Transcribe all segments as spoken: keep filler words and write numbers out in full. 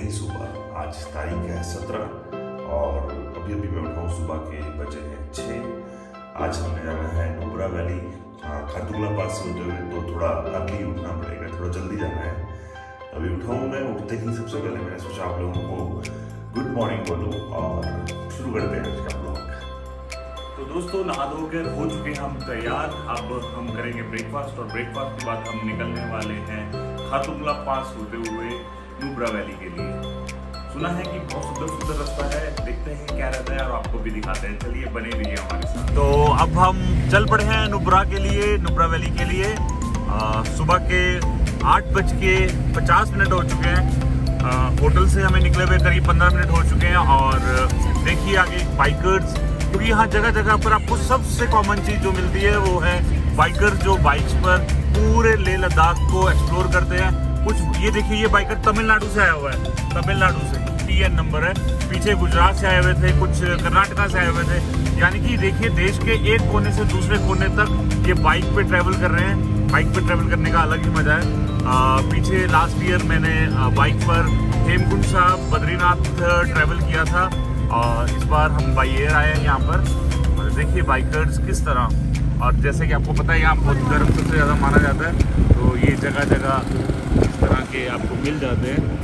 नई सुबह। आज तारीख है सत्रह और अभी अभी मैं उठा हूँ। सुबह के बजे हैं छः। आज हमें जाना है नुब्रा वैली खारदुंगला पास से होते हुए, तो थोड़ा अर्ली उठना पड़ेगा, थोड़ा जल्दी जाना है। अभी उठा हूँ मैं। उठते ही सबसे पहले मैंने सोचा आप लोगों को गुड मॉर्निंग बोलूँ और शुरू करते हैं आज का ब्लॉग। तो दोस्तों, नहा धोकर हो चुके हैं हम तैयार। अब हम करेंगे ब्रेकफास्ट और ब्रेकफास्ट के बाद हम निकलने वाले हैं खारदुंगला पास होते हुए नुब्रा वैली के लिए। सुना है कि बहुत सुंदर सुंदर रास्ता है, देखते हैं क्या रहता है और आपको भी दिखाते हैं। चलिए बने रहिए हमारे साथ। तो अब हम चल पड़े हैं नुब्रा के लिए, नुब्रा वैली के लिए। आ, सुबह के आठ बज के पचास मिनट हो चुके हैं। आ, होटल से हमें निकले हुए करीब पंद्रह मिनट हो चुके हैं। और देखिए आगे बाइकर्स, क्योंकि यहाँ जगह जगह पर आपको सबसे कॉमन चीज़ जो मिलती है वो है बाइकर जो बाइक्स पर पूरे लेह लद्दाख को एक्सप्लोर करते हैं। कुछ ये देखिए, ये बाइकर तमिलनाडु से आया हुआ है, तमिलनाडु से टी एन नंबर है। पीछे गुजरात से आए हुए थे, कुछ कर्नाटका से आए हुए थे। यानी कि देखिए देश के एक कोने से दूसरे कोने तक ये बाइक पे ट्रैवल कर रहे हैं। बाइक पे ट्रैवल करने का अलग ही मजा है। आ, पीछे लास्ट ईयर मैंने आ, बाइक पर हेमकुंड साहब बद्रीनाथ ट्रैवल किया था और इस बार हम बाई एयर आए हैं यहाँ पर। और देखिए बाइकर्स किस तरह, और जैसे कि आपको पता है यहाँ बहुत गर्म सबसे ज़्यादा माना जाता है, तो ये जगह जगह इस तरह के आपको मिल जाते हैं।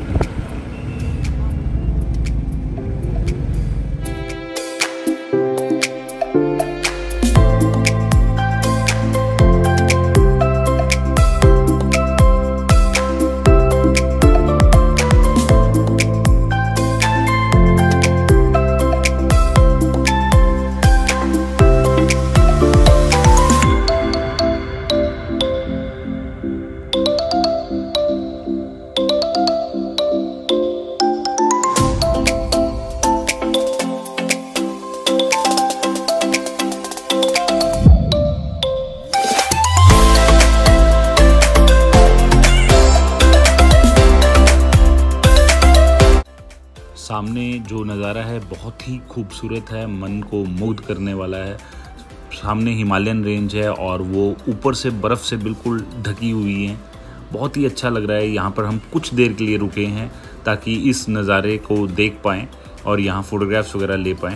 सामने जो नज़ारा है बहुत ही खूबसूरत है, मन को मुग्ध करने वाला है। सामने हिमालयन रेंज है और वो ऊपर से बर्फ़ से बिल्कुल ढकी हुई है। बहुत ही अच्छा लग रहा है। यहाँ पर हम कुछ देर के लिए रुके हैं ताकि इस नज़ारे को देख पाएँ और यहाँ फ़ोटोग्राफ्स वगैरह ले पाएँ।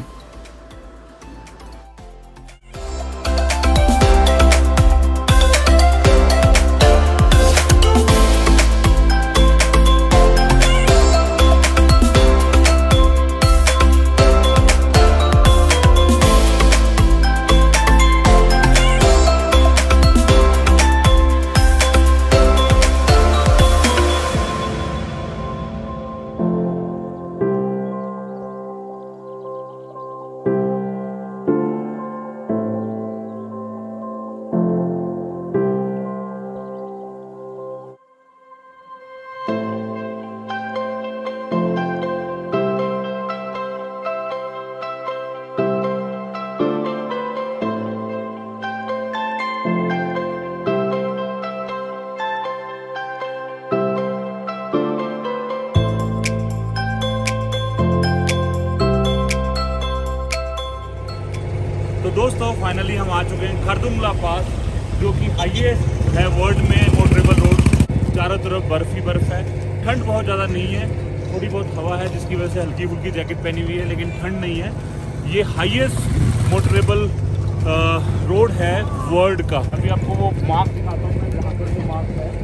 तो दोस्तों फाइनली हम आ चुके हैं खारदुंगला पास, जो कि हाईएस्ट है वर्ल्ड में मोटरेबल रोड। चारों तरफ बर्फ ही बर्फ है। ठंड बहुत ज़्यादा नहीं है, थोड़ी बहुत हवा है जिसकी वजह से हल्की फुल्की जैकेट पहनी हुई है, लेकिन ठंड नहीं है। ये हाईएस्ट मोटरेबल रोड है वर्ल्ड का। अभी आपको वो मार्क दिखाता हूँ मैं, जहाँ पर वो मार्क है।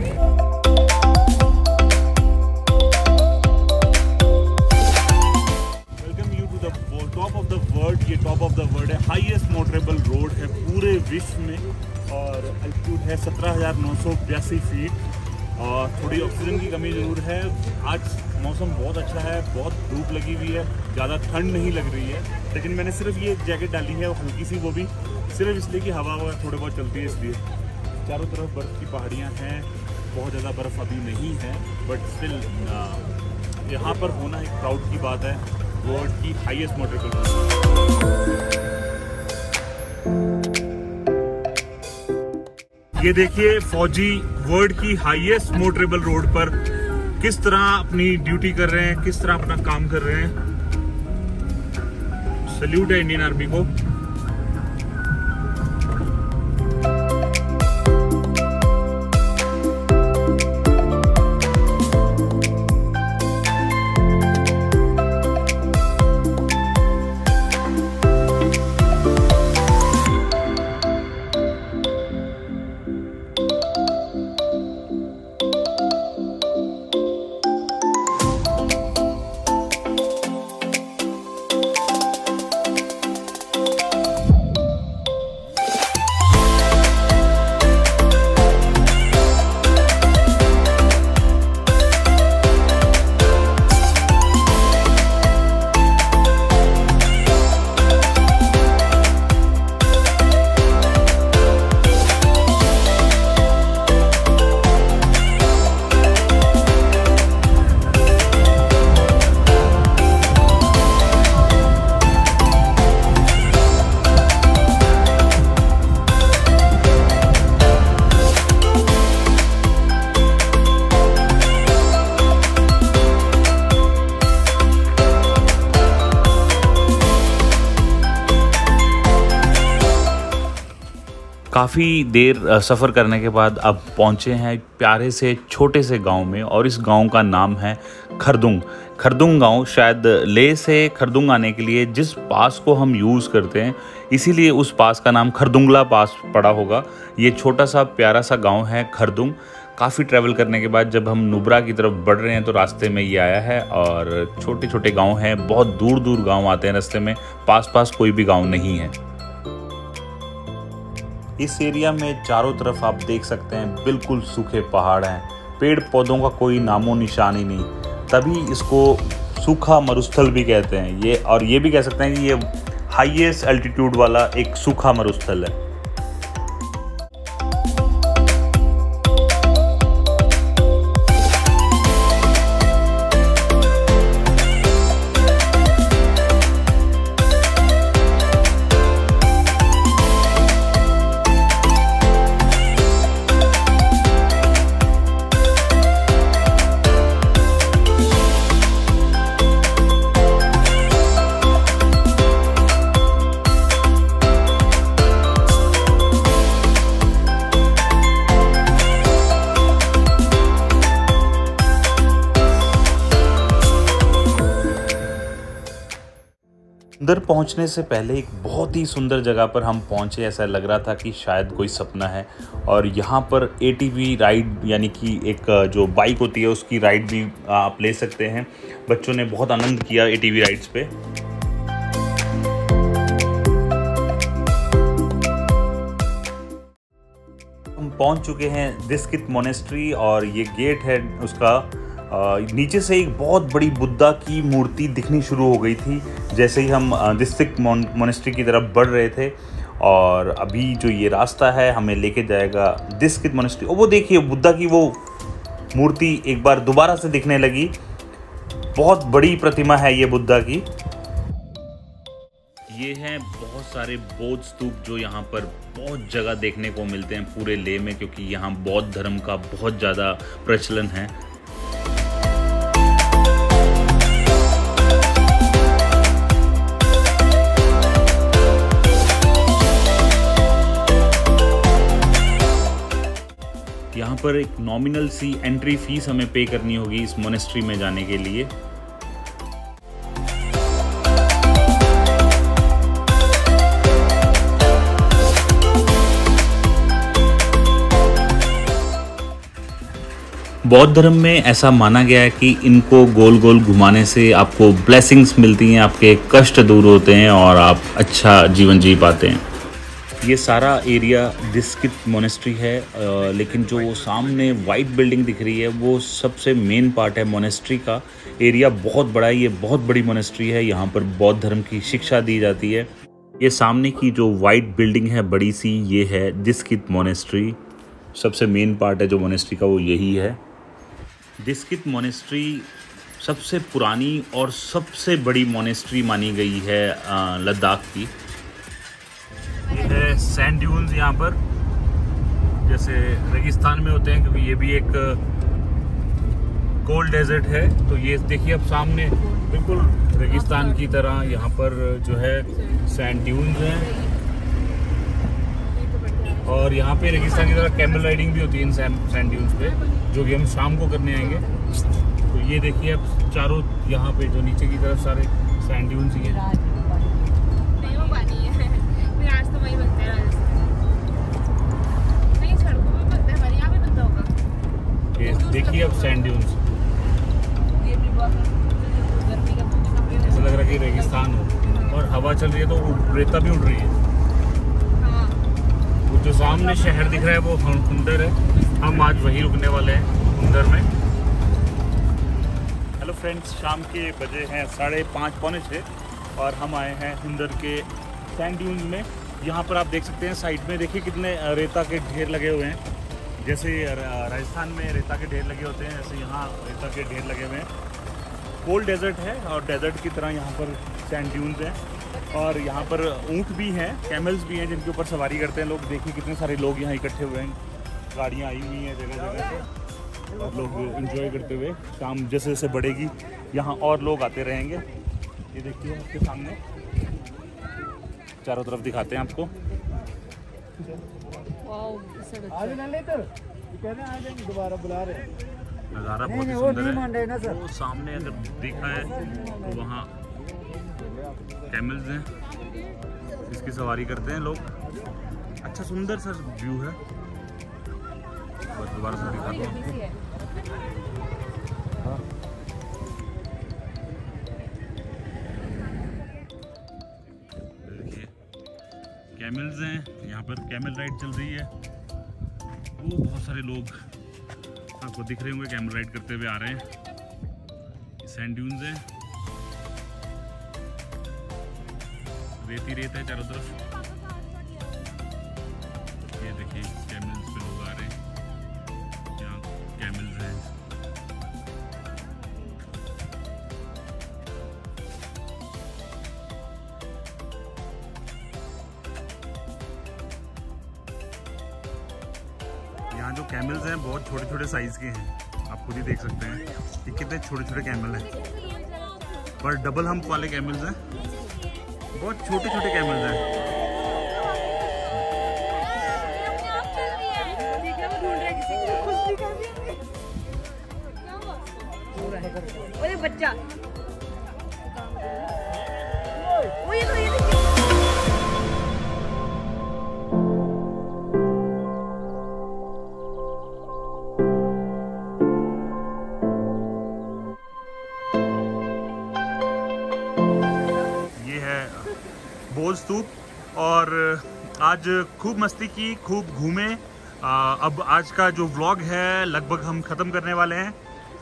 टॉप ऑफ द वर्ल्ड, ये टॉप ऑफ द वर्ल्ड है, हाईएस्ट मोटरेबल रोड है पूरे विश्व में। और अल्टीट्यूड है सत्रह हज़ार नौ सौ बयासी फीट। और थोड़ी ऑक्सीजन की कमी ज़रूर है। आज मौसम बहुत अच्छा है, बहुत धूप लगी हुई है, ज़्यादा ठंड नहीं लग रही है। लेकिन मैंने सिर्फ ये जैकेट डाली है हल्की सी, वो भी सिर्फ इसलिए कि हवा वगैरह थोड़े बहुत चलती है इसलिए। चारों तरफ बर्फ़ की पहाड़ियाँ हैं, बहुत ज़्यादा बर्फ़ अभी नहीं है, बट स्टिल यहाँ पर होना एक प्राउड की बात है। वर्ल्ड की हाईएस्ट मोटरेबल रोड। ये देखिए फौजी वर्ल्ड की हाईएस्ट मोटरेबल रोड पर किस तरह अपनी ड्यूटी कर रहे हैं, किस तरह अपना काम कर रहे हैं। सल्यूट है इंडियन आर्मी को। काफ़ी देर सफ़र करने के बाद अब पहुँचे हैं प्यारे से छोटे से गांव में, और इस गांव का नाम है खरदुंग। खरदुंग गांव शायद ले से खरदुंग आने के लिए जिस पास को हम यूज़ करते हैं, इसीलिए उस पास का नाम खरदुंगला पास पड़ा होगा। ये छोटा सा प्यारा सा गांव है खरदुंग। काफ़ी ट्रैवल करने के बाद जब हम नुब्रा की तरफ बढ़ रहे हैं तो रास्ते में ये आया है, और छोटे छोटे गाँव हैं, बहुत दूर दूर गाँव आते हैं रास्ते में, पास पास कोई भी गाँव नहीं है। इस एरिया में चारों तरफ आप देख सकते हैं बिल्कुल सूखे पहाड़ हैं, पेड़ पौधों का कोई नामो निशान ही नहीं, तभी इसको सूखा मरुस्थल भी कहते हैं ये, और ये भी कह सकते हैं कि ये हाईएस्ट एल्टीट्यूड वाला एक सूखा मरुस्थल है। अंदर पहुंचने से पहले एक बहुत ही सुंदर जगह पर हम पहुंचे, ऐसा लग रहा था कि शायद कोई सपना है। और यहाँ पर ए टी वी राइड यानी कि एक जो बाइक होती है उसकी राइड भी आप ले सकते हैं। बच्चों ने बहुत आनंद किया ए टी वी राइड्स पे। हम पहुंच चुके हैं दिस्कित मोनेस्ट्री, और ये गेट है उसका। नीचे से एक बहुत बड़ी बुद्धा की मूर्ति दिखनी शुरू हो गई थी जैसे ही हम दिस्कित मोनेस्ट्री की तरफ बढ़ रहे थे। और अभी जो ये रास्ता है हमें लेके जाएगा दिस्कित मोनेस्ट्री। और वो देखिए बुद्धा की वो मूर्ति एक बार दोबारा से दिखने लगी। बहुत बड़ी प्रतिमा है ये बुद्धा की। ये हैं बहुत सारे बौद्ध स्तूप जो यहाँ पर बहुत जगह देखने को मिलते हैं पूरे लेह में, क्योंकि यहाँ बौद्ध धर्म का बहुत ज़्यादा प्रचलन है। यहाँ पर एक नॉमिनल सी एंट्री फीस हमें पे करनी होगी इस मोनेस्ट्री में जाने के लिए। बौद्ध धर्म में ऐसा माना गया है कि इनको गोल गोल घुमाने से आपको ब्लेसिंग्स मिलती हैं, आपके कष्ट दूर होते हैं और आप अच्छा जीवन जी पाते हैं। ये सारा एरिया दिस्कित मोनेस्ट्री है, आ, लेकिन जो सामने वाइट बिल्डिंग दिख रही है वो सबसे मेन पार्ट है मोनेस्ट्री का। एरिया बहुत बड़ा है, ये बहुत बड़ी मोनेस्ट्री है। यहाँ पर बौद्ध धर्म की शिक्षा दी जाती है। ये सामने की जो वाइट बिल्डिंग है बड़ी सी, ये है दिस्कित मोनेस्ट्री। सबसे मेन पार्ट है जो मोनेस्ट्री का वो यही है। दिस्कित मोनेस्ट्री सबसे पुरानी और सबसे बड़ी मोनेस्ट्री मानी गई है लद्दाख की। ये है सैंड ड्यून्स यहाँ पर, जैसे रेगिस्तान में होते हैं, क्योंकि ये भी एक कोल्ड डेजर्ट है। तो ये देखिए अब सामने बिल्कुल रेगिस्तान की तरह यहाँ पर जो है सैंड ड्यून्स हैं, और यहाँ पे रेगिस्तान की तरह कैमल राइडिंग भी होती है इन सैंड ड्यून्स पे, जो कि हम शाम को करने आएंगे। तो ये देखिए अब चारों यहाँ पे जो नीचे की तरफ सारे सैंड ड्यून्स ही हैं। देखिए अब सैंड ड्यून्स, ऐसा लग रहा है कि रेगिस्तान हो, और हवा चल रही है तो रेता भी उड़ रही है। वो जो सामने शहर दिख रहा है वो हुंदर है, हम आज वहीं रुकने वाले हैं हुंदर में। हेलो फ्रेंड्स, शाम के बजे हैं साढ़े पाँच पौने छः, और हम आए हैं हुंदर के सैंड ड्यून्स में। यहाँ पर आप देख सकते हैं साइड में, देखिए कितने रेता के ढेर लगे हुए हैं। जैसे राजस्थान में रेता के ढेर लगे होते हैं, ऐसे यहाँ रेता के ढेर लगे हुए हैं। कोल्ड डेजर्ट है, और डेजर्ट की तरह यहाँ पर सैंड ड्यून्स हैं, और यहाँ पर ऊँट भी हैं, कैमल्स भी हैं जिनके ऊपर सवारी करते हैं लोग। देखिए कितने सारे लोग यहाँ इकट्ठे हुए हैं, गाड़ियाँ आई हुई हैं जगह जगह से, और लोग एंजॉय करते हुए। शाम जैसे जैसे बढ़ेगी यहाँ और लोग आते रहेंगे। ये देखिए आपके सामने, चारों तरफ दिखाते हैं आपको। दोबारा बुला रहे नज़ारा बहुत ही सुंदर है। वो सामने अगर देखा है तो वहाँ कैमल्स हैं, इसकी सवारी करते हैं लोग। अच्छा सुंदर सा व्यू है। बस दोबारा से दिखाता हूँ। देखिए कैमल्स हैं, यहाँ पर कैमल राइड चल रही है। वो बहुत सारे लोग आपको दिख रहे होंगे कैमल राइड करते हुए आ रहे हैं। सैंड ड्यून्स हैं, रेती रेत है चारों तरफ। ये देखिए कैमल्स पे लोग आ रहे हैं, यहाँ कैमल्स हैं। यहाँ जो कैमल्स हैं बहुत छोटे छोटे साइज के हैं, आप खुद ही देख सकते हैं कि कितने छोटे छोटे कैमल हैं। पर डबल हम्प वाले कैमल्स हैं, बहुत छोटे छोटे कैमल्स हैं। अरे बच्चा बोध स्तूप। और आज खूब मस्ती की, खूब घूमे। आ, अब आज का जो व्लॉग है लगभग हम ख़त्म करने वाले हैं।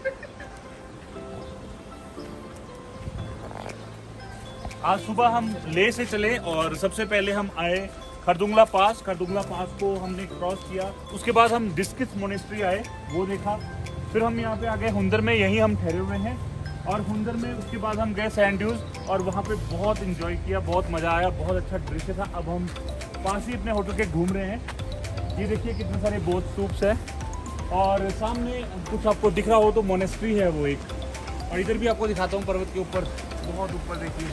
आज सुबह हम लेह से चले और सबसे पहले हम आए खरदुंगला पास। खरदुंगला पास को हमने क्रॉस किया, उसके बाद हम डिस्किस मोनेस्ट्री आए, वो देखा। फिर हम यहाँ पे आ गए हुंदर में, यहीं हम ठहरे हुए हैं। और हुंदर में उसके बाद हम गए सैंड ड्यून्स और वहाँ पे बहुत एंजॉय किया, बहुत मज़ा आया, बहुत अच्छा दृश्य था। अब हम पास ही अपने होटल के घूम रहे हैं। ये देखिए कितने सारे बोट स्तूप्स है और सामने कुछ आपको दिख रहा हो तो मोनेस्ट्री है वो एक। और इधर भी आपको दिखाता हूँ पर्वत के ऊपर, बहुत ऊपर देखिए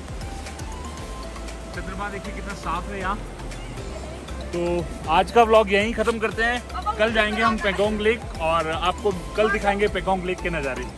चंद्रमा, देखिए कितना साफ है यहाँ। तो आज का व्लॉग यहीं ख़त्म करते हैं। कल जाएंगे हम पेकोंग लेक और आपको कल दिखाएंगे पेकोंग लेक के नज़ारे।